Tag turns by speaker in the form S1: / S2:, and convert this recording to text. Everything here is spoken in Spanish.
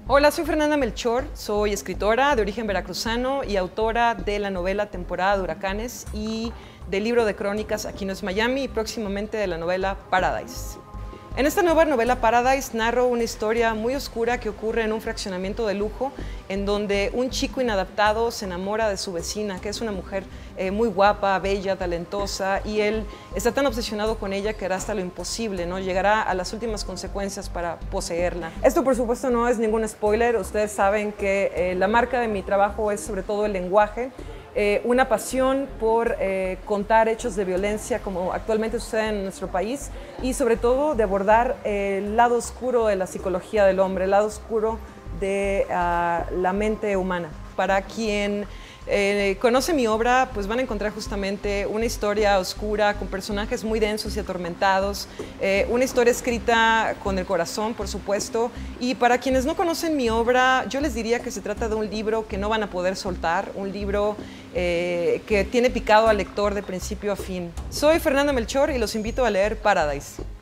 S1: Hola, soy Fernanda Melchor, soy escritora de origen veracruzano y autora de la novela Temporada de Huracanes y del libro de crónicas Aquí no es Miami y próximamente de la novela Paradise. En esta nueva novela Paradise narro una historia muy oscura que ocurre en un fraccionamiento de lujo en donde un chico inadaptado se enamora de su vecina, que es una mujer muy guapa, bella, talentosa, y él está tan obsesionado con ella que hará hasta lo imposible, ¿no? Llegará a las últimas consecuencias para poseerla. Esto, por supuesto, no es ningún spoiler. Ustedes saben que la marca de mi trabajo es sobre todo el lenguaje, una pasión por contar hechos de violencia como actualmente sucede en nuestro país y sobre todo de abordar el lado oscuro de la psicología del hombre, el lado oscuro de la mente humana. Para quien conoce mi obra, pues van a encontrar justamente una historia oscura con personajes muy densos y atormentados, una historia escrita con el corazón, por supuesto, y para quienes no conocen mi obra, yo les diría que se trata de un libro que no van a poder soltar, un libro que tiene picado al lector de principio a fin. Soy Fernanda Melchor y los invito a leer Paradise.